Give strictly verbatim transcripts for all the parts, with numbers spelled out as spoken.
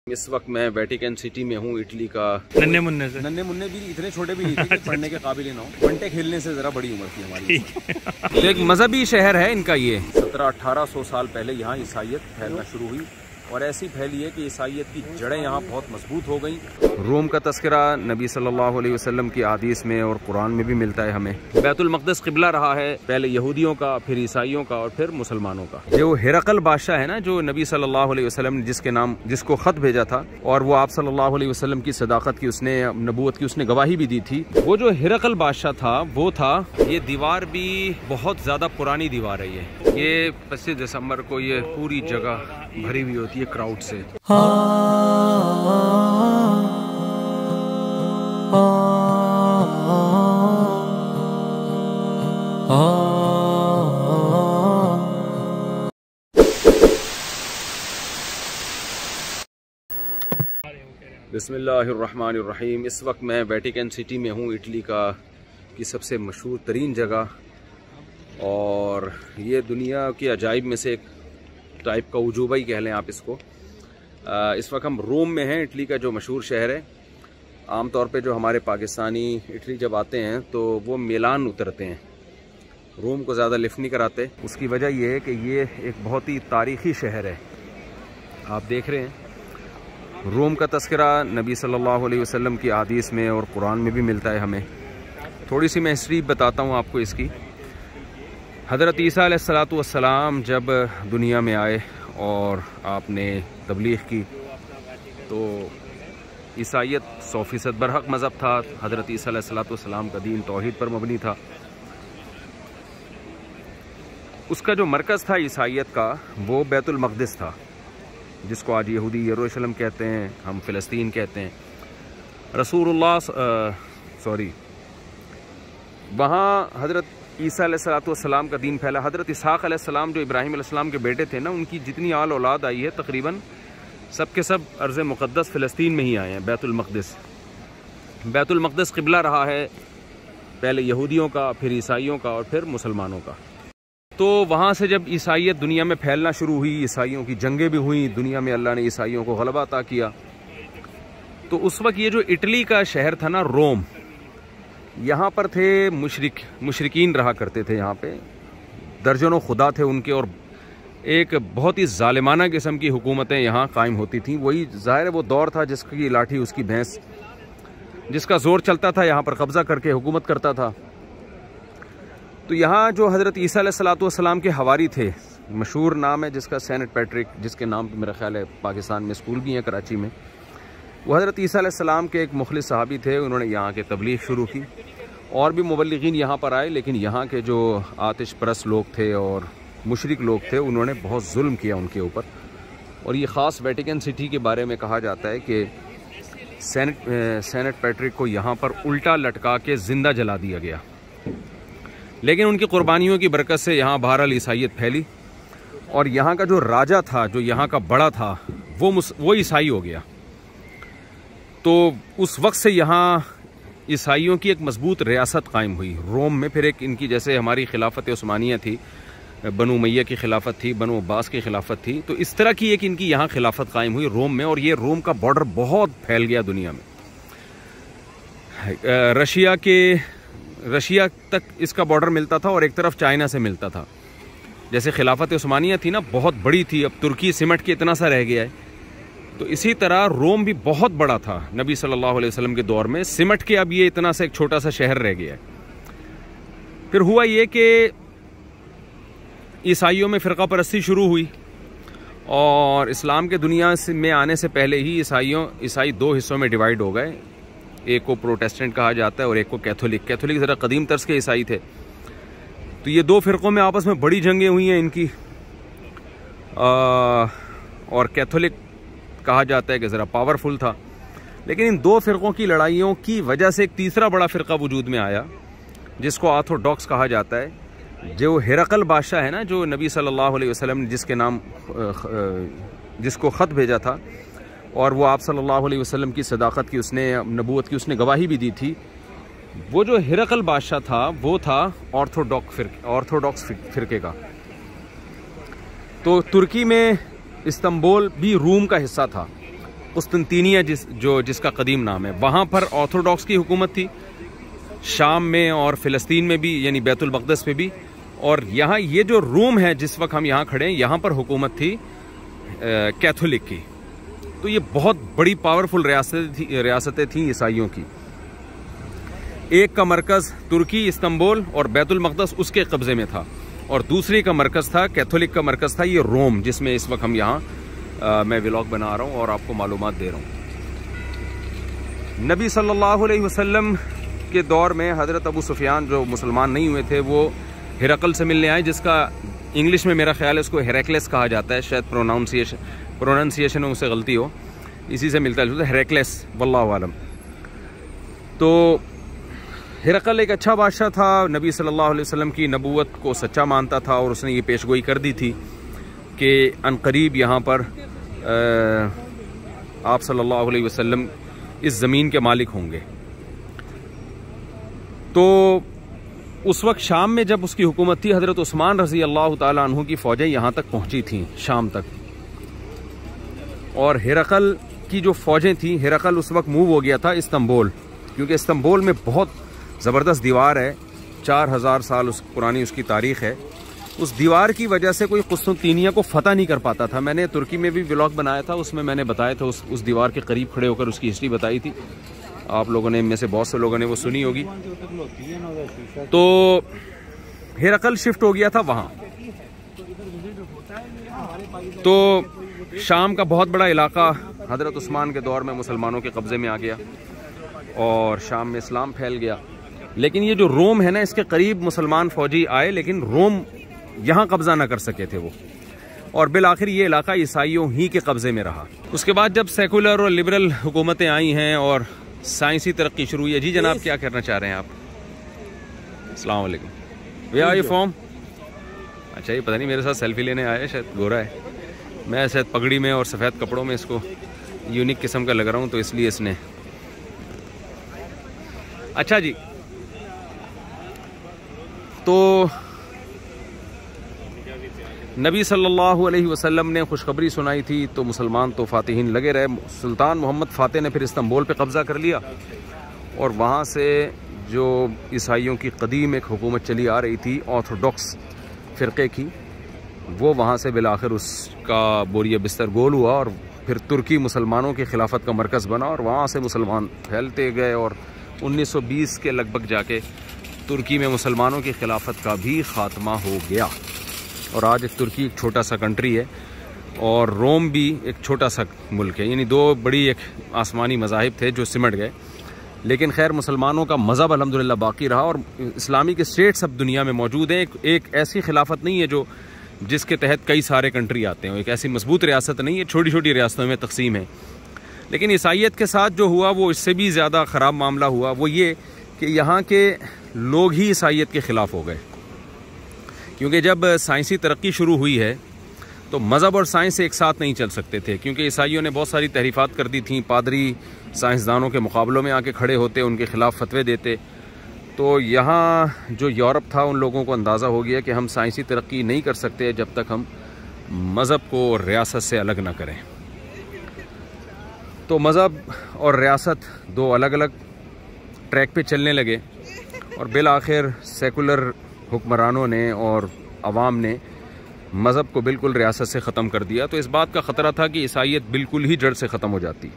इस वक्त मैं वेटिकन सिटी में हूँ, इटली का। नन्हे मुन्ने से नन्हे मुन्ने भी इतने छोटे भी नहीं थे कि पढ़ने के काबिल ना हो। बंटे खेलने से जरा बड़ी उम्र थी हमारी। तो एक मजहबी शहर है इनका ये। सत्रह अठारह सौ साल पहले यहाँ ईसाइयत फैलना शुरू हुई और ऐसी फैली है कि ईसाइयत की जड़ें यहाँ बहुत मजबूत हो गई। रोम का तस्करा नबी सल्लल्लाहु अलैहि वसल्लम की हदीस में और कुरान में भी मिलता है हमें। बैतुल मक़दिस क़िबला रहा है, पहले यहूदियों का, फिर ईसाइयों का और फिर मुसलमानों का। जो हिरकल बादशाह है ना, जो नबी सल्लल्लाहु अलैहि वसल्लम ने जिसके नाम जिसको ख़त भेजा था और वो आप सल्लल्लाहु अलैहि वसल्लम की सदाकत की, उसने नबूवत की उसने गवाही भी दी थी। वो जो हिरकल बादशाह था वो था। ये दीवार भी बहुत ज़्यादा पुरानी दीवार है। ये ये पच्चीस दिसंबर को ये पूरी जगह भरी हुई होती है क्राउड से। बिस्मिल्लाहिर्रहमानिर्रहीम। इस वक्त मैं वेटिकन सिटी में हूँ, इटली का की सबसे मशहूर तरीन जगह, और ये दुनिया के अजाइब में से एक टाइप का उजूबा ही कह लें आप इसको। आ, इस वक्त हम रोम में हैं, इटली का जो मशहूर शहर है। आमतौर पे जो हमारे पाकिस्तानी इटली जब आते हैं तो वो मिलान उतरते हैं, रोम को ज़्यादा लिफ्ट नहीं कराते। उसकी वजह यह है कि ये एक बहुत ही तारीख़ी शहर है। आप देख रहे हैं रोम का तस्करा नबी सल्लल्लाहु अलैहि वसल्लम की हदीस में और कुरान में भी मिलता है हमें। थोड़ी सी मैं हिस्ट्री बताता हूँ आपको इसकी। हज़रत ईसा अलैहिस्सलातु वस्सलाम जब दुनिया में आए और आपने तबलीग की, तो ईसाइयत सौ फीसद बरहक मज़हब था। हज़रत ईसा अलैहिस्सलातु वस्सलाम का दीन तौहीद पर मबनी था। उसका जो मरकज़ था ईसाइयत का, वो बैतुल मक़दिस था, जिसको आज यहूदी यरूशलेम कहते हैं, हम फ़िलिस्तीन कहते हैं। रसूलुल्लाह सॉरी वहाँ हज़रत ईसा अलैहिस्सलातु वस्सलाम का दीन फैला। हज़रत इसहाक़ अलैहिस्सलाम जो इब्राहीम अलैहिस्सलाम के बेटे थे ना, उनकी जितनी आल औलाद आई है तकरीबन सब के सब अर्ज़ मुक़द्दस फ़िलिस्तीन में ही आए हैं, बैतुल मक़दिस। बैतुल मक़दिस क़िबला रहा है, पहले यहूदियों का, फिर ईसाइयों का और फिर मुसलमानों का। तो वहाँ से जब ईसाइयत दुनिया में फैलना शुरू हुई, ईसाइयों की जंगें भी हुई, दुनिया में अल्लाह ने ईसाइयों को ग़लबा अता किया। तो उस वक्त ये जो इटली का शहर था ना, रोम, यहाँ पर थे मुशरिक मुशरिकीन रहा करते थे। यहाँ पे दर्जनों खुदा थे उनके, और एक बहुत ही ज़ालिमाना किस्म की हुकूमतें यहाँ कायम होती थीं। वही ज़ाहिर है वो दौर था जिसकी लाठी उसकी भैंस, जिसका ज़ोर चलता था यहाँ पर कब्ज़ा करके हुकूमत करता था। तो यहाँ जो हज़रत ईसा अलैहिस्सलातु वस्सलाम के हवारी थे, मशहूर नाम है जिसका सेंट पैट्रिक, जिसके नाम पर मेरा ख्याल है पाकिस्तान में स्कूल भी हैं कराची में। वो हज़रत ईसा अलैहिस्सलाम के एक मुखलिस सहाबी थे। उन्होंने यहाँ के तबलीग शुरू की और भी मुबल्लिगीन यहाँ पर आए, लेकिन यहाँ के जो आतिश परस्त लोग थे और मुशरिक लोग थे, उन्होंने बहुत जुल्म किया उनके ऊपर। और ये ख़ास वेटिकन सिटी के बारे में कहा जाता है कि सेनेट सेनेट पैट्रिक को यहाँ पर उल्टा लटका के ज़िंदा जला दिया गया। लेकिन उनकी कुर्बानियों की बरकत से यहाँ बहरहाल ईसाइयत फैली, और यहाँ का जो राजा था, जो यहाँ का बड़ा था, वो वो ईसाई हो गया। तो उस वक्त से यहाँ ईसाइयों की एक मजबूत रियासत कायम हुई रोम में। फिर एक इनकी, जैसे हमारी खिलाफत उस्मानिया थी, बनु उमैया की खिलाफत थी, बनु अब्बास की खिलाफत थी, तो इस तरह की एक इनकी यहाँ खिलाफत कायम हुई रोम में। और ये रोम का बॉर्डर बहुत फैल गया दुनिया में। रशिया के रशिया तक इसका बॉर्डर मिलता था और एक तरफ चाइना से मिलता था। जैसे खिलाफत उस्मानिया थी ना, बहुत बड़ी थी, अब तुर्की सिमट के इतना सा रह गया है। तो इसी तरह रोम भी बहुत बड़ा था नबी सल्लल्लाहु अलैहि वसल्लम के दौर में, सिमट के अब ये इतना सा एक छोटा सा शहर रह गया है। फिर हुआ ये कि ईसाइयों में फ़िरका परस्ती शुरू हुई, और इस्लाम के दुनिया में आने से पहले ही ईसाइयों ईसाई दो हिस्सों में डिवाइड हो गए। एक को प्रोटेस्टेंट कहा जाता है और एक को कैथोलिक। कैथोलिक ज़रा कदीम तर्ज के ईसाई थे। तो ये दो फ़िरक़ों में आपस में बड़ी जंगें हुई हैं इनकी, आ, और कैथोलिक कहा जाता है कि ज़रा पावरफुल था। लेकिन इन दो फ़िरक़ों की लड़ाइयों की वजह से एक तीसरा बड़ा फ़िरक़ा वजूद में आया, जिसको ऑर्थोडॉक्स कहा जाता है। जो हिरकल बादशाह है ना, जो नबी सल्लल्लाहु अलैहि वसल्लम ने जिसके नाम जिसको ख़त भेजा था और वो आप सल्लल्लाहु अलैहि वसल्लम की सदाकत की, उसने नबूवत की उसने गवाही भी दी थी, वो जो हिरकल बादशाह था वो था ऑर्थोडॉक्स फिर ऑर्थोडॉक्स फ़िरके का। तो तुर्की में इस्तांबुल भी रूम का हिस्सा था। कुस्तुनतीनिया जिस जो जिसका कदीम नाम है, वहाँ पर ऑर्थोडॉक्स की हुकूमत थी, शाम में और फ़िलिस्तीन में भी, यानी बैतुल मक़दस में भी। और यहाँ ये जो रूम है जिस वक्त हम यहाँ खड़े हैं, यहाँ पर हुकूमत थी कैथोलिक की। तो ये बहुत बड़ी पावरफुल रियासतें थी रियासतें थीं ईसाइयों की। एक का मरकज़ तुर्की इस्तांबुल और बैतुल मक़दस उसके कब्ज़े में था, और दूसरी का मरकज़ था, कैथोलिक का मरकज़ था ये रोम, जिसमें इस वक्त हम यहाँ मैं व्लॉग बना रहा हूँ और आपको मालूमात दे रहा हूँ। नबी सल्लल्लाहु अलैहि वसल्लम के दौर में हज़रत अबू सुफियान जो मुसलमान नहीं हुए थे, वो हिरकल से मिलने आए, जिसका इंग्लिश में मेरा ख्याल है उसको हेरेक्लेस कहा जाता है, शायद प्रोनाउंसिएशन प्रोनाउंसिएशन में उससे गलती हो, इसी से मिलता है हेरेक्लेस, वल्लाहु आलम। तो हिरकल एक अच्छा बादशाह था, नबी सल्लल्लाहु अलैहि वसल्लम की नबूवत को सच्चा मानता था, और उसने ये पेशगोई कर दी थी कि अनकरीब यहाँ पर आप सल्लल्लाहु अलैहि वसल्लम इस ज़मीन के मालिक होंगे। तो उस वक्त शाम में जब उसकी हुकूमत थी, हज़रत उस्मान रज़ी अल्लाह ताला अन्हु की फ़ौजें यहाँ तक पहुँची थीं शाम तक, और हिरकल की जो फ़ौजें थीं, हिरकल उस वक्त मूव हो गया था इस्तांबुल, क्योंकि इस्तांबुल में बहुत ज़बरदस्त दीवार है, चार हज़ार साल उस पुरानी उसकी तारीख़ है। उस दीवार की वजह से कोई कुस्तुनतीनिया को फ़तह नहीं कर पाता था। मैंने तुर्की में भी व्लॉग बनाया था, उसमें मैंने बताया था, उस उस दीवार के करीब खड़े होकर उसकी हिस्ट्री बताई थी। आप लोगों ने, में से बहुत से लोगों ने वो सुनी होगी। तो हिरकल शिफ्ट हो गया था वहाँ। तो शाम का बहुत बड़ा इलाका हज़रत उस्मान के दौर में मुसलमानों के कब्ज़े में आ गया, और शाम में इस्लाम फैल गया। लेकिन ये जो रोम है ना, इसके करीब मुसलमान फ़ौजी आए, लेकिन रोम यहाँ कब्ज़ा ना कर सके थे वो, और बिल आखिर ये इलाका ईसाइयों ही के कब्ज़े में रहा। उसके बाद जब सेकुलर और लिबरल हुकूमतें आई हैं और साइंसी तरक्की शुरू हुई है। जी जनाब, क्या करना चाह रहे हैं आप? अस्सलाम वालेकुम। Where are you from? अच्छा, ये पता नहीं, मेरे साथ सेल्फी लेने आया है, शायद गोरा है, मैं शायद पगड़ी में और सफ़ेद कपड़ों में इसको यूनिक किस्म का लग रहा हूँ, तो इसलिए इसने। अच्छा जी, तो नबी सल्लल्लाहु अलैहि वसल्लम ने खुशखबरी सुनाई थी, तो मुसलमान तो फातिहीन लगे रहे। सुल्तान मोहम्मद फ़ातिह ने फिर इस्तांबुल पे कब्ज़ा कर लिया, और वहाँ से जो ईसाइयों की कदीम एक हुकूमत चली आ रही थी ऑर्थोडॉक्स फ़िरक़े की, वो वहाँ से बिलाखिर उसका बोरिया बिस्तर गोल हुआ, और फिर तुर्की मुसलमानों की खिलाफत का मरकज़ बना, और वहाँ से मुसलमान फैलते गए, और उन्नीस सौ बीस के लगभग जाके तुर्की में मुसलमानों की खिलाफत का भी ख़ात्मा हो गया। और आज एक तुर्की एक छोटा सा कंट्री है, और रोम भी एक छोटा सा मुल्क है, यानी दो बड़ी एक आसमानी मज़ाहिब थे जो सिमट गए। लेकिन खैर मुसलमानों का मज़हब अल्हम्दुलिल्लाह बाकी रहा, और इस्लामिक स्टेट्स अब दुनिया में मौजूद हैं। एक, एक ऐसी खिलाफत नहीं है जो जिसके तहत कई सारे कंट्री आते हैं, एक ऐसी मजबूत रियासत नहीं है, छोटी छोटी रियासतों में तकसीम है। लेकिन ईसाइयत के साथ जो हुआ वो इससे भी ज़्यादा ख़राब मामला हुआ, वो ये कि यहाँ के लोग ही ईसाइयत के ख़िलाफ़ हो गए। क्योंकि जब साइंसी तरक्की शुरू हुई है तो मज़हब और साइंस एक साथ नहीं चल सकते थे, क्योंकि ईसाइयों ने बहुत सारी तहरीफ़ात कर दी थी, पादरी साइंसदानों के मुकाबलों में आके खड़े होते, उनके ख़िलाफ़ फतवे देते। तो यहाँ जो यूरोप था, उन लोगों को अंदाज़ा हो गया कि हम साइंसी तरक्की नहीं कर सकते जब तक हम मज़हब को रियासत से अलग ना करें। तो मज़हब और रियासत दो अलग अलग ट्रैक पे चलने लगे, और बिल आखिर सेकुलर हुक्मरानों ने और अवाम ने मज़हब को बिल्कुल रियासत से ख़त्म कर दिया। तो इस बात का ख़तरा था कि ईसाइयत बिल्कुल ही जड़ से ख़त्म हो जाती।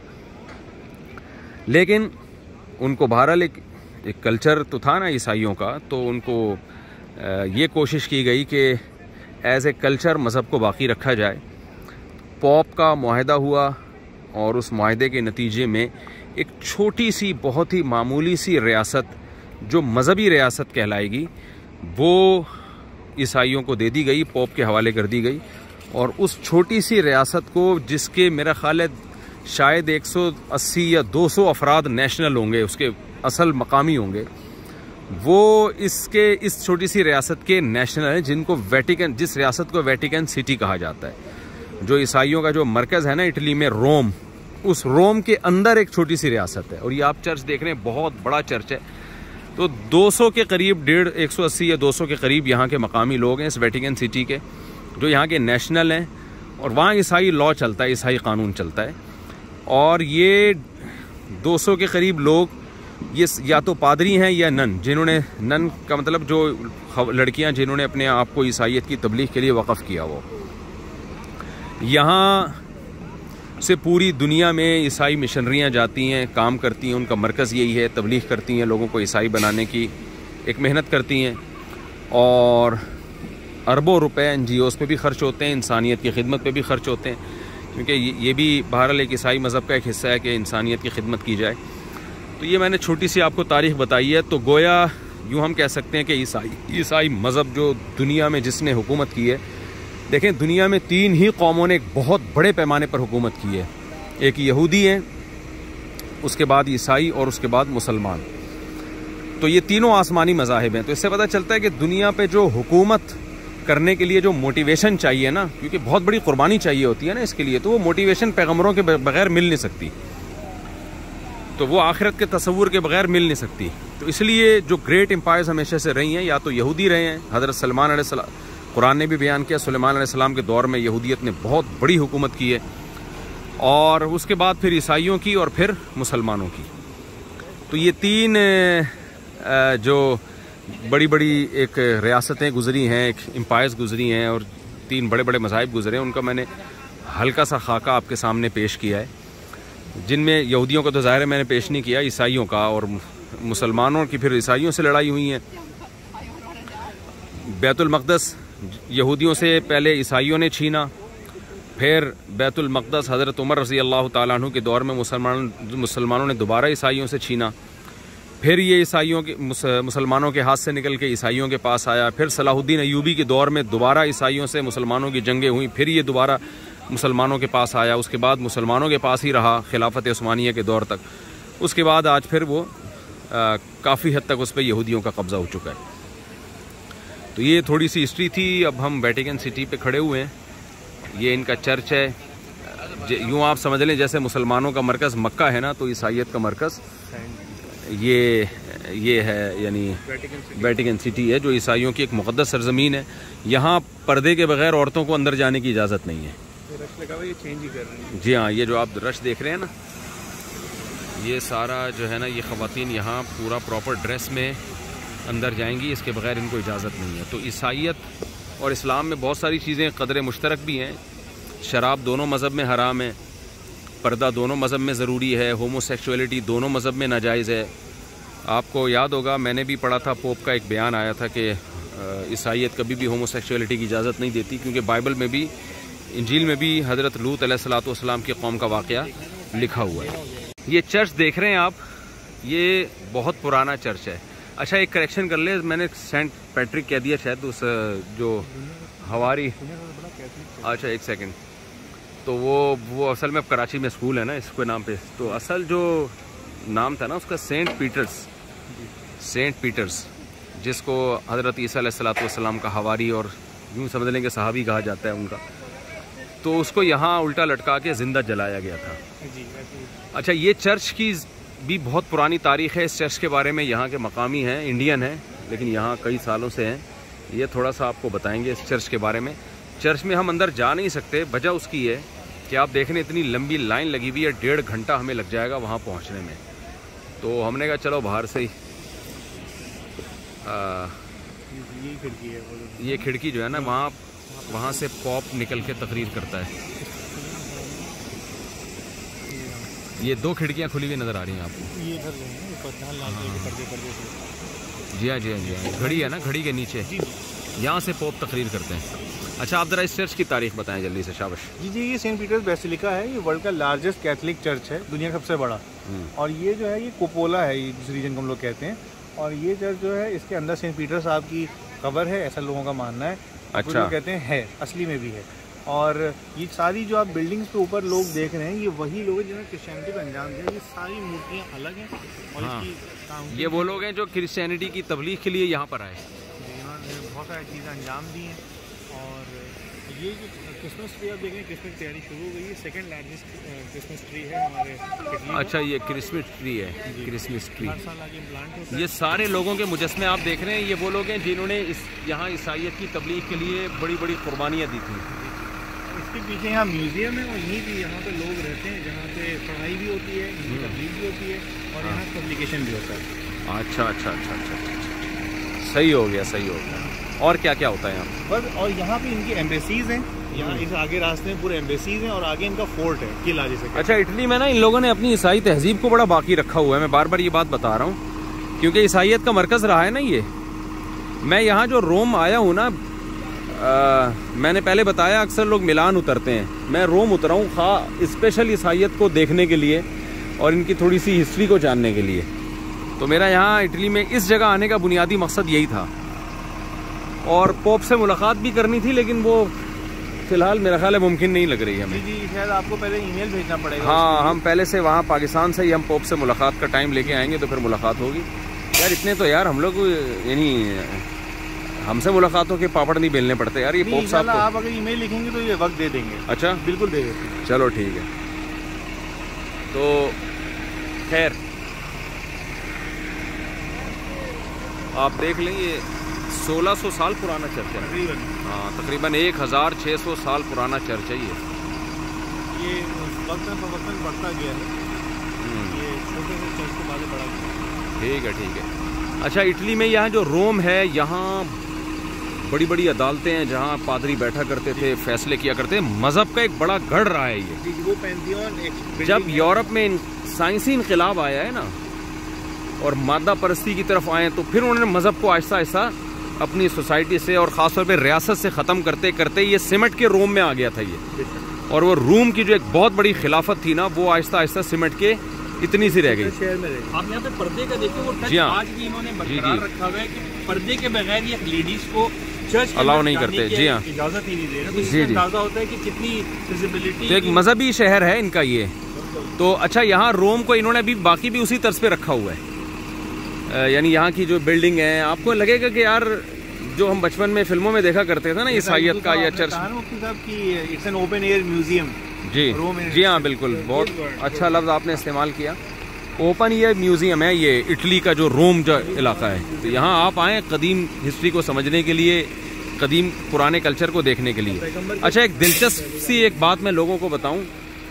लेकिन उनको बहरहाल एक, एक कल्चर तो था ना ईसाइयों का, तो उनको ये कोशिश की गई कि एज़ ए कल्चर मज़हब को बाकी रखा जाए। पॉप का मुआहदा हुआ, और उस मुआहदे के नतीजे में एक छोटी सी, बहुत ही मामूली सी रियासत जो मज़हबी रियासत कहलाएगी, वो ईसाइयों को दे दी गई, पॉप के हवाले कर दी गई। और उस छोटी सी रियासत को, जिसके मेरा ख्याल है शायद एक सौ अस्सी या दो सौ अफराद नेशनल होंगे, उसके असल मकामी होंगे, वो इसके इस छोटी सी रियासत के नेशनल हैं, जिनको वेटिकन, जिस रियासत को वेटिकन सिटी कहा जाता है। जो ईसाइयों का जो मरकज़ है ना इटली में, रोम, उस रोम के अंदर एक छोटी सी रियासत है। और ये आप चर्च देख रहे हैं, बहुत बड़ा चर्च है। तो दो सौ के करीब, डेढ़ एक सौ अस्सी या दो सौ के करीब यहाँ के मकामी लोग हैं इस वेटिकन सिटी के, जो यहाँ के नेशनल हैं, और वहाँ ईसाई लॉ चलता है, ईसाई कानून चलता है। और ये दो सौ के करीब लोग, ये या तो पादरी हैं या नन, जिन्होंने, नन का मतलब जो लड़कियां जिन्होंने अपने आप को ईसाइयत की तबलीग के लिए वक़फ़ किया। वो यहाँ से पूरी दुनिया में ईसाई मिशनरियाँ जाती हैं, काम करती हैं, उनका मरकज़ यही है, तबलीग करती हैं, लोगों को ईसाई बनाने की एक मेहनत करती हैं। और अरबों रुपए एन जी ओज़ पे भी ख़र्च होते हैं, इंसानियत की खिदमत पे भी ख़र्च होते हैं, क्योंकि ये भी बहरहाल एक ईसाई मज़हब का एक हिस्सा है कि इंसानियत की खिदमत की जाए। तो ये मैंने छोटी सी आपको तारीख़ बताई है। तो गोया यूँ हम कह सकते हैं कि ईसाई ईसाई मज़हब जो दुनिया में जिसने हुकूमत की है, देखें दुनिया में तीन ही कौमों ने एक बहुत बड़े पैमाने पर हुकूमत की है। एक यहूदी है, उसके बाद ईसाई और उसके बाद मुसलमान। तो ये तीनों आसमानी मज़ाहिब हैं। तो इससे पता चलता है कि दुनिया पे जो हुकूमत करने के लिए जो मोटिवेशन चाहिए ना, क्योंकि बहुत बड़ी कुर्बानी चाहिए होती है ना इसके लिए, तो वो मोटिवेशन पैगम्बरों के बगैर मिल नहीं सकती, तो वो आखिरत के तसव्वुर के बगैर मिल नहीं सकती। तो इसलिए जो ग्रेट एम्पायर्स हमेशा से रही हैं, या तो यहूदी रहे हैं, हज़रत सलमान अलैहिस्सलाम, कुरान ने भी बयान किया सुलेमान अलैहिस्सलाम के दौर में यहूदियत ने बहुत बड़ी हुकूमत की है, और उसके बाद फिर ईसाइयों की और फिर मुसलमानों की। तो ये तीन जो बड़ी बड़ी एक रियासतें गुजरी हैं, एक एम्पायर्स गुजरी हैं, और तीन बड़े बड़े मज़ाहिब गुजरे हैं, उनका मैंने हल्का सा खाका आपके सामने पेश किया है, जिनमें यहूदियों का तो ज़ाहिर है मैंने पेश नहीं किया, ईसाइयों का और मुसलमानों की फिर ईसाइयों से लड़ाई हुई है। बैतुल मक़दस यहूदियों से पहले ईसाइयों ने छीना, फिर बैतुल मक़दस हज़रत उमर रज़ी अल्लाह ताला अन्हु के दौर में मुसलमान मुसलमानों ने दोबारा ईसाइयों से छीना, फिर ये ईसाइयों के मुसलमानों के हाथ से निकल के ईसाइयों के पास आया, फिर सलाहुद्दीन अय्यूबी के दौर में दोबारा ईसाइयों से मुसलमानों की जंगें हुई, फिर ये दोबारा मुसलमानों के पास आया, उसके बाद मुसलमानों के पास ही रहा खिलाफत उस्मानिया के दौर तक। उसके बाद आज फिर वो काफ़ी हद तक उस पर यहूदियों का कब्ज़ा हो चुका है। तो ये थोड़ी सी हिस्ट्री थी। अब हम वेटिकन सिटी पे खड़े हुए हैं, ये इनका चर्च है। यूँ आप समझ लें जैसे मुसलमानों का मरकज़ मक्का है ना, तो ईसाइयत का मरकज़ ये ये है, यानी वेटिकन सिटी है, जो ईसाइयों की एक मुक़द्दस सरज़मीन है। यहाँ पर्दे के बगैर औरतों को अंदर जाने की इजाज़त नहीं है। रश लगा हुआ, ये चेंज ही कर रहे हैं। जी हाँ, ये जो आप रश देख रहे हैं ना, ये सारा जो है ना, ये ख़वातीन यहाँ पूरा प्रॉपर ड्रेस में अंदर जाएंगी, इसके बगैर इनको इजाज़त नहीं है। तो ईसाइयत और इस्लाम में बहुत सारी चीज़ें क़दरे मुश्तरक भी हैं। शराब दोनों मज़हब में हराम है, पर्दा दोनों मज़हब में ज़रूरी है, होमोसेक्सुअलिटी दोनों मज़हब में नाजायज़ है। आपको याद होगा मैंने भी पढ़ा था, पोप का एक बयान आया था कि ईसाइयत कभी भी होमोसेक्सुअलिटी की इजाज़त नहीं देती, क्योंकि बाइबल में भी, इंजील में भी हज़रत लूत अलैहिस्सलातु वस्सलाम की कौम का वाक़या लिखा हुआ है। ये चर्च देख रहे हैं आप, ये बहुत पुराना चर्च है। अच्छा एक करेक्शन कर ले, मैंने सेंट पैट्रिक कह दिया शायद, उस जो हवारी, अच्छा एक सेकंड, तो वो वो असल में अब कराची में स्कूल है ना इसके नाम पे, तो असल जो नाम था ना उसका सेंट पीटर्स, सेंट पीटर्स, जिसको हज़रत ईसा अलैहिस्सलातु वस्सलाम का हवारी और यूँ समझ लेंगे सहाबी कहा जाता है उनका, तो उसको यहाँ उल्टा लटका के ज़िंदा जलाया गया था। अच्छा ये चर्च की भी बहुत पुरानी तारीख़ है। इस चर्च के बारे में यहाँ के मकामी हैं, इंडियन हैं, लेकिन यहाँ कई सालों से हैं। ये थोड़ा सा आपको बताएंगे इस चर्च के बारे में। चर्च में हम अंदर जा नहीं सकते, वजह उसकी है कि आप देख रहे हैं इतनी लंबी लाइन लगी हुई है, डेढ़ घंटा हमें लग जाएगा वहाँ पहुँचने में। तो हमने कहा चलो बाहर से ही आ, ये खिड़की है, ये खिड़की जो है ना, वहाँ वहाँ से पॉप निकल के तकरीर करता है। ये दो खिड़कियाँ खुली हुई नज़र आ रही हैं आपको। ये इधर जो है ऊपर जहाँ लाल कलर के पर्दे पर्दे से। जी हाँ जी हाँ जी हाँ, घड़ी है ना, घड़ी के नीचे यहाँ से पॉप तकरीर करते हैं। अच्छा आप ज़रा इस चर्च की तारीख बताएं जल्दी से, शाबाश। जी जी ये सेंट पीटर्स बेसिलिका है, ये वर्ल्ड का लार्जेस्ट कैथलिक चर्च है, दुनिया का सबसे बड़ा। और ये जो है ये कोपोला है, ये जिस रीजन को हम लोग कहते हैं। और ये चर्च जो है इसके अंदर सेंट पीटर साहब की कब्र है, ऐसा लोगों का मानना है। अच्छा लोग कहते हैं है, असली में भी है। और ये सारी जो आप बिल्डिंग्स के ऊपर लोग देख रहे हैं, ये वही लोग हैं जिन्होंने क्रिश्चियनिटी को अंजाम दिया। ये सारी मूर्तियाँ अलग हैं और हाँ। इसकी ये वो लोग हैं जो क्रिश्चियनिटी की तबलीग के लिए यहाँ पर आए, इन्होंने बहुत सारी चीज़ें अंजाम दी हैं। और ये जो क्रिसमस ट्री आप देख रहे हैं, क्रिसमस तैयारी शुरू हो गई है। सेकंड लार्जेस्ट क्रिसमस ट्री है हमारे। अच्छा ये क्रिसमस ट्री है, क्रिसमस ट्री। हर साल आगे प्लांट होता है। ये सारे लोगों के मुजस्मे आप देख रहे हैं, ये वो लोग हैं जिन्होंने इस यहाँ ईसाइयत की तबलीग के लिए बड़ी बड़ी कुर्बानियाँ दी थी। इसके पीछे यहाँ म्यूजियम है और यहीं भी यहाँ पे लोग रहते हैं जहाँ पे पढ़ाई भी होती है, तबलीग भी होती है और यहाँ पब्लिकेशन भी होता है। अच्छा अच्छा अच्छा अच्छा अच्छा, सही हो गया सही हो गया। और क्या क्या होता है यहाँ बस? और यहाँ पे इनकी एम्बेसीज हैं, यहाँ इस आगे रास्ते में पूरे एम्बेसीज हैं और आगे इनका फोर्ट है, किला जैसे। अच्छा, इटली में ना इन लोगों ने अपनी ईसाई तहजीब को बड़ा बाकी रखा हुआ है। मैं बार बार ये बात बता रहा हूँ क्योंकि ईसाइयत का मरकज़ रहा है ना ये। मैं यहाँ जो रोम आया हूँ ना, आ, मैंने पहले बताया अक्सर लोग मिलान उतरते हैं, मैं रोम उतरा हूँ खा स्पेशल ईसाइयत को देखने के लिए और इनकी थोड़ी सी हिस्ट्री को जानने के लिए। तो मेरा यहाँ इटली में इस जगह आने का बुनियादी मकसद यही था और पोप से मुलाकात भी करनी थी, लेकिन वो फिलहाल मेरा ख्याल है मुमकिन नहीं लग रही है हमें। जी जी, शायद आपको पहले ईमेल भेजना पड़ेगा। हाँ, हम पहले से वहाँ पाकिस्तान से ही हम पोप से मुलाकात का टाइम लेके आएंगे तो फिर मुलाकात होगी। यार इतने तो यार हम लोग यानी हमसे मुलाकातों के पापड़ नहीं बेलने पड़ते यार। ये पोप साहब, आप अगर ईमेल लिखेंगे तो ये वक्त दे देंगे। अच्छा, बिल्कुल दे देंगे। चलो ठीक है। तो खैर आप देख लें, ये सोलह सौ साल पुराना चर्च है तकरीबन। हाँ, तकरीबन एक हज़ार छः सौ साल पुराना चर्च है ये। ये वक्तन फवक्तन बढ़ता गया है, ये छोटे से चर्च को बाद बढ़ा गया। ठीक है ठीक है। अच्छा, इटली में यहाँ जो रोम है, यहाँ बड़ी बड़ी अदालतें हैं जहाँ पादरी बैठा करते थे, फैसले किया करते थे। मज़हब का एक बड़ा गढ़ रहा है ये। वो पैंथियन जब यूरोप में साइंसी इनकलाब आया है ना और मादा परस्ती की तरफ आए, तो फिर उन्होंने मज़हब को आहिस्ता आहिस्ता अपनी सोसाइटी से और ख़ासतौर पे रियासत से ख़त्म करते करते ये सिमट के रोम में आ गया था ये। और वो रोम की जो एक बहुत बड़ी खिलाफत थी ना, वो आहिस्ता आहिस्ता सिमट के इतनी सी रह गई। शहर में रह आप यहाँ पे पर्दे का देखिए, वो टच जी हाँ। आज भी इन्होंने बरकरार रखा हुआ है कि पर्दे के बगैर ये लेडीज को चर्च अलाउ नहीं करते। जी हाँ, इजाजत ही नहीं दे रहे। तो जी इससे जी, अंदाजा होता है कि कितनी विजिबिलिटी। तो एक मजहबी शहर है इनका ये। तो अच्छा, यहाँ रोम को इन्होंने अभी बाकी भी उसी तर्ज पे रखा हुआ है, यानी यहाँ की जो बिल्डिंग है, आपको लगेगा कि यार जो हम बचपन में फिल्मों में देखा करते थे ना ईसाइयत का या church. It's an open air museum. जी जी हाँ, बिल्कुल, बहुत अच्छा लफ्ज़ आपने इस्तेमाल किया। ओपन एयर म्यूजियम है ये इटली का जो रोम जो इलाका है। तो यहाँ आप आएँ कदीम हिस्ट्री को समझने के लिए, कदीम पुराने कल्चर को देखने के लिए। अच्छा, एक दिलचस्प सी एक बात मैं लोगों को बताऊँ,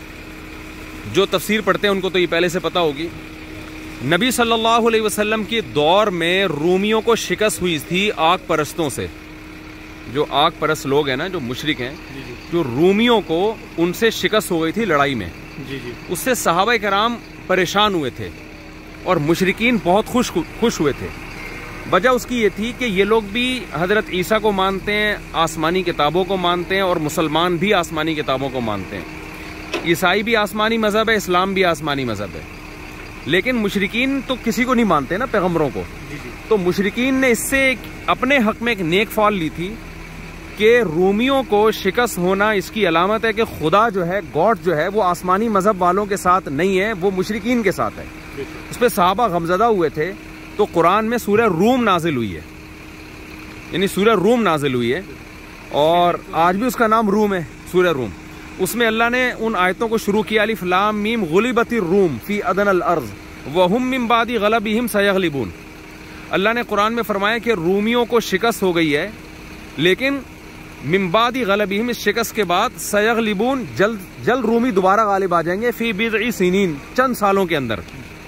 जो तफसीर पढ़ते हैं उनको तो ये पहले से पता होगी। नबी सल्लल्लाहु अलैहि वसल्लम के दौर में रूमियों को शिकस्त हुई थी आग परस्तों से। जो आग परस्त लोग हैं ना, जो मुशरिक हैं, जो रूमियों को उनसे शिकस्त हो गई थी लड़ाई में। जी जी। उससे सहाबा कराम परेशान हुए थे और मुशरिकीन बहुत खुश खुश हुए थे। वजह उसकी ये थी कि ये लोग भी हज़रत ईसा को मानते हैं, आसमानी किताबों को मानते हैं, और मुसलमान भी आसमानी किताबों को मानते हैं। ईसाई भी आसमानी मज़हब है, इस्लाम भी आसमानी मज़हब है। लेकिन मुशरिकीन तो किसी को नहीं मानते ना, पैगम्बरों को। तो मुशरिकीन ने इससे अपने हक में एक नेक फॉल ली थी कि रूमियों को शिकस्त होना इसकी अलामत है कि खुदा जो है, गॉड जो है, वो आसमानी मज़हब वालों के साथ नहीं है, वो मुशरिकीन के साथ है। उस पर सहाबा गमज़दा हुए थे। तो कुरान में सूरह रूम नाजिल हुई है, यानी सूरह रूम नाजिल हुई है, और आज भी उसका नाम रूम है, सूरह रूम। उसमें अल्लाह ने उन आयतों को शुरू किया, अलिफ लाम मीम गुलिबतिर रूम फी अदनल अर्ज़ वहुम मिन बादी गलबिहिम सयगलिबून। अल्लाह ने कुरान में फरमाया कि रूमियों को शिकस्त हो गई है, लेकिन मिन बादी गलबिहिम, इस शिकस्त के बाद सयगलिबून, जल्द जल्द रूमी दोबारा गालिब आ जाएंगे, फी बिदई सिनीन, चंद सालों के अंदर।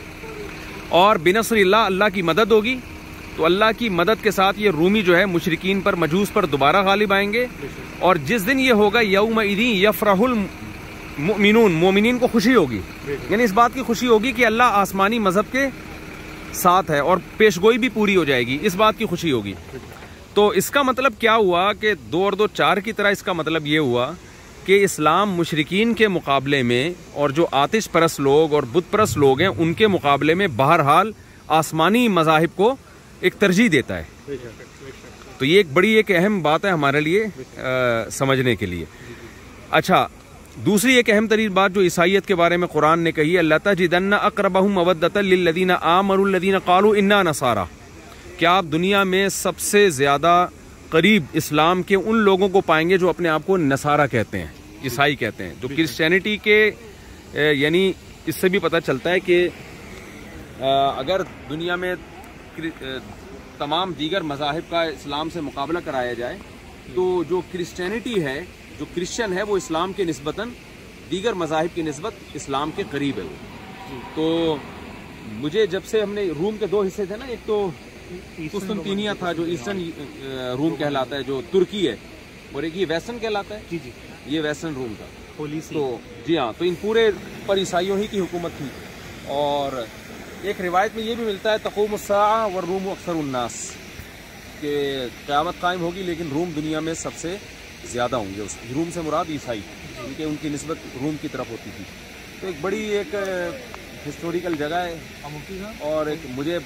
और बिनसरिल्लाह, अल्लाह की मदद होगी। तो अल्लाह की मदद के साथ ये रूमी जो है मुशरिकीन पर, मजूस पर दोबारा गालिब आएंगे। और जिस दिन ये होगा, यौमइदिन यफरहुल मुमिनून, मोमिनीन को खुशी होगी, यानी इस बात की खुशी होगी कि अल्लाह आसमानी मजहब के साथ है, और पेशगोई भी पूरी हो जाएगी, इस बात की खुशी होगी। तो इसका मतलब क्या हुआ कि दो और दो चार की तरह इसका मतलब ये हुआ कि इस्लाम मुशरिकीन के मुकाबले में, और जो आतिश परस्त लोग और बुत परस्त लोग हैं उनके मुकाबले में, बहरहाल आसमानी मज़ाहिब को एक तरजीह देता है। तो ये एक बड़ी एक अहम बात है हमारे लिए आ, समझने के लिए। अच्छा, दूसरी एक अहम तरीन बात जो ईसाइयत के बारे में कुरान ने कही है, लतजिदन्ना अक़रबहुम मवद्दतन लिल्लज़ीना आमनु लज़ीना क़ालू इन्ना नसारा। क्या आप दुनिया में सबसे ज़्यादा करीब इस्लाम के उन लोगों को पाएंगे जो अपने आप को नसारा कहते हैं, ईसाई कहते हैं, जो क्रिश्चियनिटी के, यानी इससे भी पता चलता है कि अगर दुनिया में तमाम दीगर मज़ाहिब का इस्लाम से मुकाबला कराया जाए, तो जो क्रिश्चियनिटी है जो क्रिश्चियन है वो इस्लाम के निस्बतन दीगर मज़ाहिब की निस्बत इस्लाम के करीब है वो। तो मुझे जब से हमने रूम के दो हिस्से थे ना, एक तो कुस्तुनतीनिया था जो ईस्टर्न रूम कहलाता है जो तुर्की है, और एक ये वेस्टर्न कहलाता है। जी जी, ये वेस्टर्न रूम था। होली तो जी हाँ, तो इन पूरे पर ईसाइयों ही की हुकूमत थी। और एक रिवायत में ये भी मिलता है तक़ूमुस्साअ व रूम अक्सर उन्नास, के क़यामत कायम होगी लेकिन रूम दुनिया में सबसे ज़्यादा होंगे। उस रूम से मुराद ईसाई, क्योंकि उनकी निस्बत रूम की तरफ होती थी। तो एक बड़ी एक हिस्टोरिकल जगह है। और एक मुझे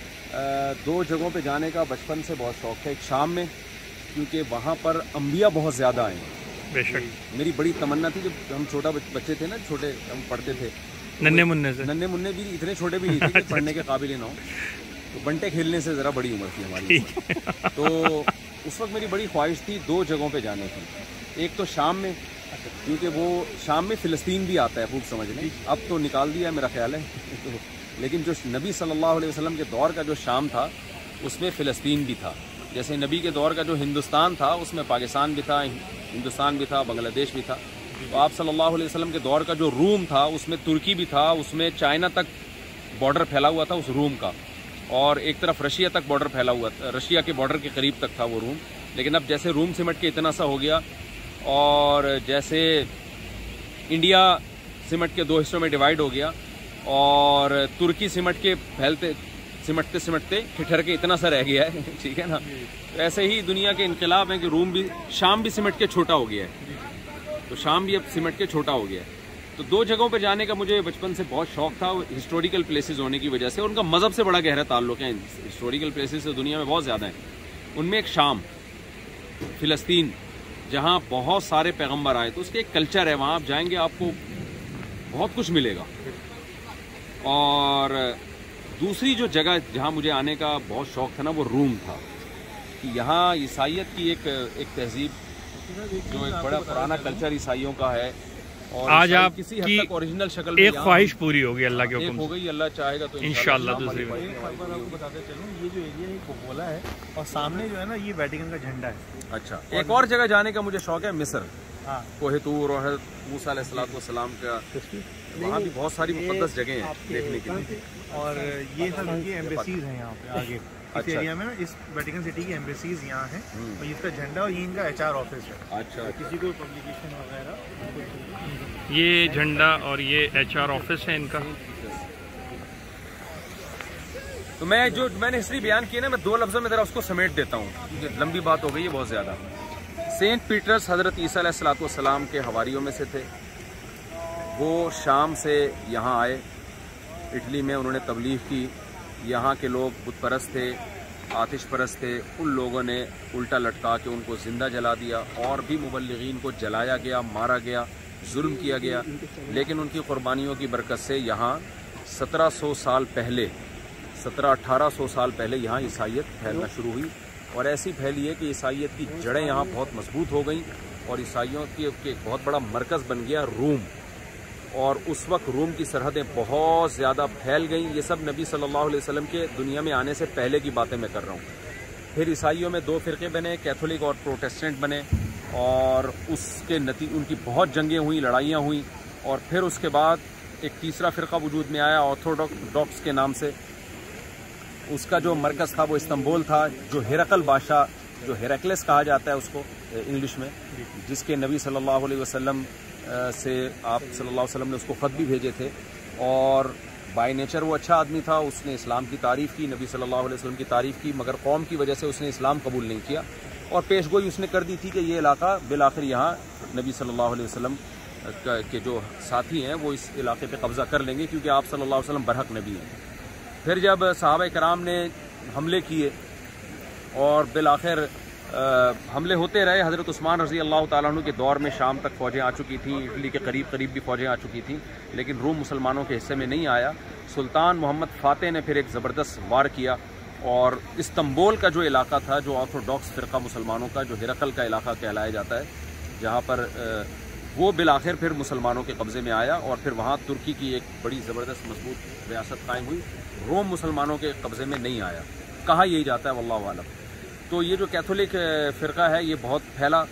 दो जगहों पे जाने का बचपन से बहुत शौक़ है। एक शाम में, क्योंकि वहाँ पर अम्बिया बहुत ज़्यादा आए हैं। बेशक मेरी बड़ी तमन्ना थी, जब हम छोटा बच्चे थे ना, छोटे हम पढ़ते थे, नन्हे मुन्ने से नन्हे मुन्ने भी इतने छोटे भी नहीं थे कि पढ़ने के काबिल ना हो। तो बंटे खेलने से ज़रा बड़ी उम्र थी हमारी। तो उस वक्त मेरी बड़ी ख्वाहिश थी दो जगहों पे जाने की। एक तो शाम में, क्योंकि वो शाम में फ़िलिस्तीन भी आता है खूब समझने, अब तो निकाल दिया मेरा ख्याल है। तो लेकिन जो नबी सल्लल्लाहु अलैहि वसल्लम के दौर का जो शाम था उसमें फ़िलिस्तीन भी था। जैसे नबी के दौर का जो हिंदुस्तान था उसमें पाकिस्तान भी था, हिंदुस्तान भी था, बांग्लादेश भी था। तो आप सल्लल्लाहु अलैहि वसल्लम के दौर का जो रूम था उसमें तुर्की भी था, उसमें चाइना तक बॉर्डर फैला हुआ था उस रूम का, और एक तरफ रशिया तक बॉर्डर फैला हुआ था, रशिया के बॉर्डर के करीब तक था वो रूम। लेकिन अब जैसे रूम सिमट के इतना सा हो गया, और जैसे इंडिया सिमट के दो हिस्सों में डिवाइड हो गया, और तुर्की सिमट के फैलते सिमटते सिमटते ठिठर के इतना सा रह गया है, ठीक है ना। तो ऐसे ही दुनिया के इनकलाब हैं कि रूम भी, शाम भी सिमट के छोटा हो गया है। तो शाम भी अब सिमट के छोटा हो गया है। तो दो जगहों पर जाने का मुझे बचपन से बहुत शौक था, हिस्टोरिकल प्लेसेस होने की वजह से। उनका मज़हब से बड़ा गहरा ताल्लुक़ है। हिस्टोरिकल प्लेसेस तो दुनिया में बहुत ज़्यादा हैं। उनमें एक शाम, फ़िलिस्तीन, जहाँ बहुत सारे पैगम्बर आए, तो उसके एक कल्चर है, वहाँ आप जाएंगे आपको बहुत कुछ मिलेगा। और दूसरी जो जगह जहाँ मुझे आने का बहुत शौक़ था ना, वो रूम था। कि यहाँ ईसाइयत की एक एक तहजीब, जो एक बड़ा पुराना कल्चर ईसाइयों का है, और आज आप किसी हद तक ओरिजिनल शक्ल एक ख्वाहिश पूरी होगी अल्लाह के हुक्म हो गई, अल्लाह चाहेगा तो इंशाअल्लाह। दूसरी बात आपको बताते चलूँ, ये जो एरिया है कोपोला है, और सामने जो है ना ये वेटिकन का झंडा है। अच्छा, एक और जगह जाने का मुझे शौक है, मिस्र। हाँ, कोहे तूर और मूसा अलैहिस्सलाम का, वहाँ भी बहुत सारी मुक़द्दस जगह हैं देखने के लिए। और ये सब इनकी एम्बेसीज हैं यहाँ पे आगे इस अच्छा। एरिया में ना, इस वेटिकन सिटी की एम्बेसीज यहाँ हैं, और ये इसका झंडा, और ये इनका एच आर ऑफिस है। अच्छा, तो किसी को पब्लिकेशन वगैरह, ये झंडा और ये एच आर ऑफिस है इनका। तो मैं जो मैंने हिस्ट्री बयान की है ना, मैं दो लफ्ज़ों में ज़रा उसको समेट देता हूँ, क्योंकि लंबी बात हो गई है बहुत ज़्यादा। सेंट पीटर्स हज़रत ईसा अलैहिस्सलाम के हवारियों में से थे। वो शाम से यहाँ आए, इटली में उन्होंने तबलीग की। यहाँ के लोग बुत परस्त थे, आतिश परस्त थे। उन लोगों ने उल्टा लटका के उनको ज़िंदा जला दिया, और भी मुबल्लिगीन को जलाया गया, मारा गया, जुल्म किया गया। लेकिन उनकी क़ुरबानियों की बरकत से यहाँ सत्रह सौ साल पहले, सत्रह अठारह सौ साल पहले यहाँ ईसाइयत फैलना शुरू हुई, और ऐसी फैली है कि ईसाइयत की जड़ें यहाँ बहुत मजबूत हो गई, और ईसाइयों की एक बहुत बड़ा मरकज़ बन गया रूम। और उस वक्त रूम की सरहदें बहुत ज़्यादा फैल गई। ये सब नबी सल्लल्लाहु अलैहि वसल्लम के दुनिया में आने से पहले की बातें मैं कर रहा हूँ। फिर ईसाइयों में दो फ़िरक़े बने, कैथोलिक और प्रोटेस्टेंट बने, और उसके नतीजे उनकी बहुत जंगें हुई, लड़ाइयाँ हुई। और फिर उसके बाद एक तीसरा फ़िरक़ा वजूद में आया ऑर्थोडॉक्स के नाम से। उसका जो मरकज़ था वो इस्तांबुल था, जो हेरकल बादशाह, जो हेरक्लेस कहा जाता है उसको इंग्लिश में, जिसके नबी सल्लल्लाहु अलैहि वसल्लम से आप सल्लल्लाहु अलैहि वसल्लम ने उसको ख़त भी भेजे थे। और बाय नेचर वो अच्छा आदमी था, उसने इस्लाम की तारीफ़ की, नबी सल्लल्लाहु अलैहि वसल्लम की तारीफ़ की, मगर कौम की वजह से उसने इस्लाम कबूल नहीं किया। और पेशगोई उसने कर दी थी कि ये इलाका बिल आखिर यहाँ नबी सल्लल्लाहु अलैहि वसल्लम के जो साथी हैं वो इस इलाके पे कब्ज़ा कर लेंगे, क्योंकि आप सल्लल्लाहु अलैहि वसल्लम बरहक नबी हैं। फिर जब सहाबा कराम ने हमले किए, और बिल आखिर हमले होते रहे, हज़रत उस्मान रज़ी अल्लाह ताला अन्हु के दौर में शाम तक फ़ौजें आ चुकी थी, इटली के करीब करीब भी फ़ौजें आ चुकी थी, लेकिन रूम मुसलमानों के हिस्से में नहीं आया। सुल्तान मोहम्मद फ़ातेह ने फिर एक ज़बरदस्त वार किया, और इस्तांबुल का जो इलाका था, जो ऑर्थोडॉक्स फ़िरक़ा मुसलमानों का, जो हिरकल का इलाका कहलाया जाता है, जहाँ पर वो बिल आखिर फिर मुसलमानों के कब्ज़े में आया, और फिर वहाँ तुर्की की एक बड़ी ज़बरदस्त मजबूत रियासत कायम हुई। रोम मुसलमानों के कब्ज़े में नहीं आया, कहा यही जाता है, वल्लाहु आलम। तो ये जो कैथोलिक फ़िरक़ा है ये बहुत फैला,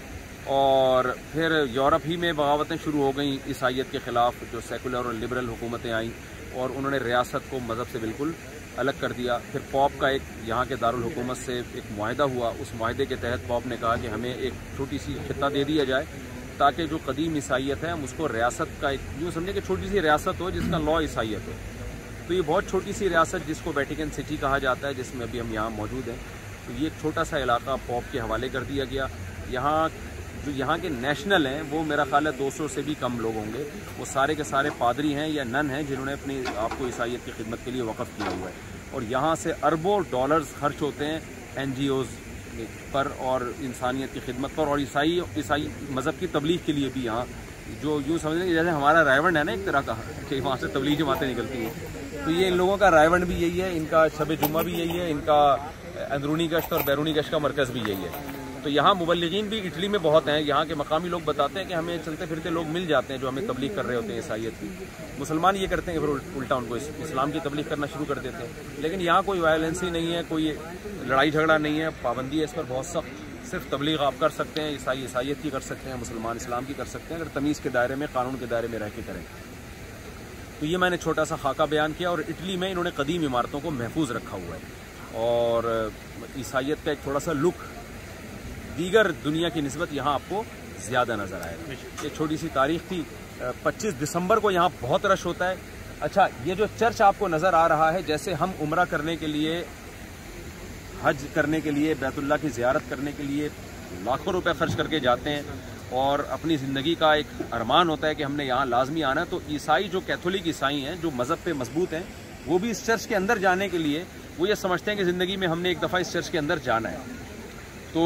और फिर यूरोप ही में बगावतें शुरू हो गई ईसाइयत के ख़िलाफ़, जो सेकुलर और लिबरल हुकूमतें आईं और उन्होंने रियासत को मज़हब से बिल्कुल अलग कर दिया। फिर पॉप का एक यहाँ के दारुल हुकूमत से एक मुआहदा हुआ, उस मुआहदे के तहत पॉप ने कहा कि हमें एक छोटी सी खित्ता दे दिया जाए ताकि जो कदीम ईसाइयत है हम उसको रियासत का एक यूँ समझे कि छोटी सी रियासत हो जिसका लॉ ईसाइयत हो। तो ये बहुत छोटी सी रियासत जिसको वेटिकन सिटी कहा जाता है, जिसमें अभी हम यहाँ मौजूद हैं, तो ये एक छोटा सा इलाका पॉप के हवाले कर दिया गया। यहाँ जो यहाँ के नेशनल हैं वो मेरा ख्याल है दो सौ से भी कम लोग होंगे, वो सारे के सारे पादरी हैं या नन हैं जिन्होंने अपनी आपको ईसाइयत की खिदमत के लिए वक़फ़ किया हुआ है। और यहाँ से अरबों डॉलर्स खर्च होते हैं एन जी ओज़ पर और इंसानियत की खिदमत पर और ईसाई ईसाई मज़हब की तबलीग के लिए भी। यहाँ जो यूँ समझ लें जैसे हमारा रायवंड है ना एक तरह का, कि वहाँ से तबलीग जमातें निकलती हैं, तो ये इन लोगों का रायवंड भी यही है, इनका शब जुम्मा भी यही है, इनका अंदरूनी गश्त और बैरूनी गश्त का मरकज़ भी यही है। तो यहाँ मुबल्लिगीन भी इटली में बहुत हैं। यहाँ के मकामी लोग बताते हैं कि हमें चलते फिरते लोग मिल जाते हैं जो हमें तबलीग कर रहे होते हैं ईसाइयत की। मुसलमान ये करते हैं कि फिर उल्टा उनको इस्लाम की तबलीग करना शुरू कर देते हैं। लेकिन यहाँ कोई वायलेंस ही नहीं है, कोई लड़ाई झगड़ा नहीं है, पाबंदी है इस पर बहुत सख्त। सिर्फ तबलीग आप कर सकते हैं, ईसाई ईसाइयत की कर सकते हैं, मुसलमान इस्लाम की कर सकते हैं, अगर तमीज़ के दायरे में, कानून के दायरे में रह के करें। तो ये मैंने छोटा सा खाका बयान किया। और इटली में इन्होंने कदीम इमारतों को महफूज रखा हुआ है और ईसाइयत का एक थोड़ा सा लुक दीगर दुनिया की निस्बत यहाँ आपको ज़्यादा नज़र आएगा। ये छोटी सी तारीख थी। पच्चीस दिसंबर को यहाँ बहुत रश होता है। अच्छा, ये जो चर्च आपको नज़र आ रहा है, जैसे हम उम्रा करने के लिए, हज करने के लिए, बैतुल्लाह की ज़ियारत करने के लिए लाखों रुपए खर्च करके जाते हैं और अपनी ज़िंदगी का एक अरमान होता है कि हमने यहाँ लाजमी आना है, तो ईसाई जो कैथोलिक ईसाई हैं, जो मज़हब पे मजबूत हैं, वो भी इस चर्च के अंदर जाने के लिए वो ये समझते हैं कि ज़िंदगी में हमने एक दफ़ा इस चर्च के अंदर जाना है। तो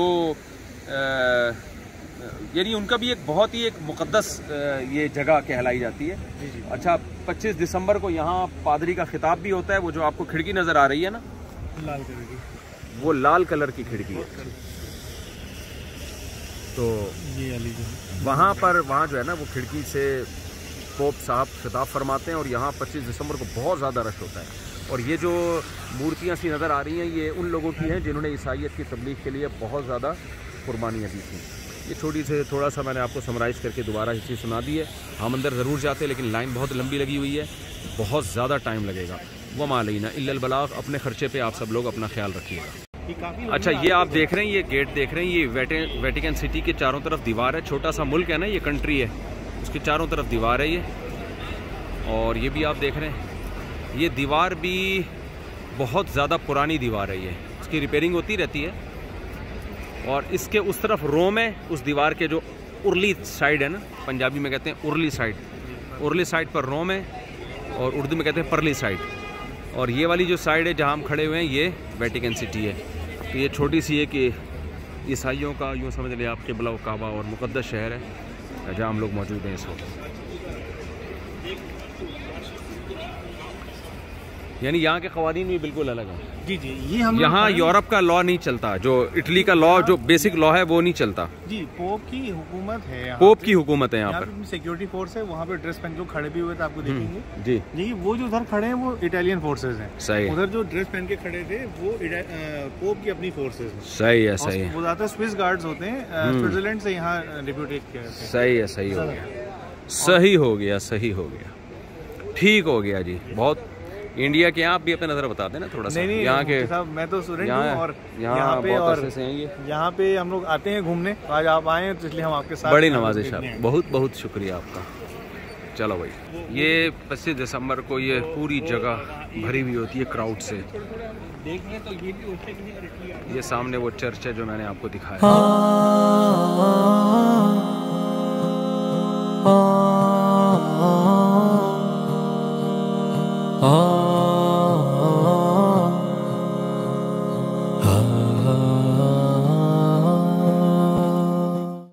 यानी उनका भी एक बहुत ही एक मुक़द्दस ये जगह कहलाई जाती है। अच्छा, पच्चीस दिसंबर को यहाँ पादरी का खिताब भी होता है। वो जो आपको खिड़की नज़र आ रही है ना, लाल कलर की, वो लाल कलर की खिड़की है। तो ये अली जो वहाँ पर वहाँ जो है ना, वो खिड़की से पोप साहब खिताब फरमाते हैं और यहाँ पच्चीस दिसंबर को बहुत ज़्यादा रश होता है। और ये जो मूर्तियाँ सी नज़र आ रही हैं, ये उन लोगों की हैं जिन्होंने ईसाइयत की तबलीग के लिए बहुत ज़्यादा कुर्बानियाँ दी थी। ये छोटी से थोड़ा सा मैंने आपको समराइज़ करके दोबारा हिस्ट्री सुना दी है। हम अंदर ज़रूर जाते, लेकिन लाइन बहुत लंबी लगी हुई है, बहुत ज़्यादा टाइम लगेगा। वमा अलैना इल्लल बलाग। अपने ख़र्चे पे आप सब लोग अपना ख्याल रखिएगा। अच्छा, ये आप देख रहे हैं, ये गेट देख रहे हैं, ये वेटे वेटिकन सिटी के चारों तरफ दीवार है। छोटा सा मुल्क है ना, ये कंट्री है, उसके चारों तरफ दीवार है ये। और ये भी आप देख रहे हैं, ये दीवार भी बहुत ज़्यादा पुरानी दीवार है, ये इसकी रिपेयरिंग होती रहती है। और इसके उस तरफ रोम है, उस दीवार के जो उर्ली साइड है ना, पंजाबी में कहते हैं उर्ली साइड, उर्ली साइड पर रोम है और उर्दू में कहते हैं परली साइड। और ये वाली जो साइड है जहाँ हम खड़े हुए हैं, ये वेटिकन सिटी है। तो ये छोटी सी है कि ईसाइयों का यूँ समझ लें आप किबला काबा और मुक़द्दस शहर है जहाँ हम लोग मौजूद हैं इस वक्त। यानी यहाँ के क़वानीन भी बिल्कुल अलग हैं। जी जी, ये हम यहाँ यूरोप का लॉ नहीं चलता, जो इटली का लॉ जो बेसिक लॉ है वो नहीं चलता। जी, पोप की हुकूमत है यहाँ, पोप की हुकूमत है यहाँ पर। सिक्योरिटी फोर्स है, वहाँ पे ड्रेस पहन के खड़े भी हुए थे, आपको देखेंगे। जी जी, वो जो उधर खड़े हैं वो इटालियन फोर्सेज हैं। सही। उधर जो ड्रेस पहन के खड़े थे वो पोप की अपनी फोर्सेज हैं। सही है, सही है। वो ज़्यादा स्विस गार्ड्स होते हैं, स्विट्जरलैंड से यहाँ रिप्यूटेड किया जाता है। सही है, सही हो गया, सही हो गया, सही हो गया, ठीक हो गया जी। बहुत इंडिया के आप भी अपने नज़र बता दें ना थोड़ा सा। नहीं यहाँ के साहब, मैं तो स्टूडेंट हूँ और यहाँ पे और यहाँ पे हम लोग आते हैं घूमने। आज आप आए हैं तो इसलिए हम आपके साथ। बड़ी नवाजिश आप, बहुत बहुत शुक्रिया आपका। चलो भाई, ये पच्चीस दिसंबर को ये पूरी जगह भरी हुई होती है क्राउड से। देखिए तो ये भी ये सामने वो चर्च है जो मैंने आपको दिखाया।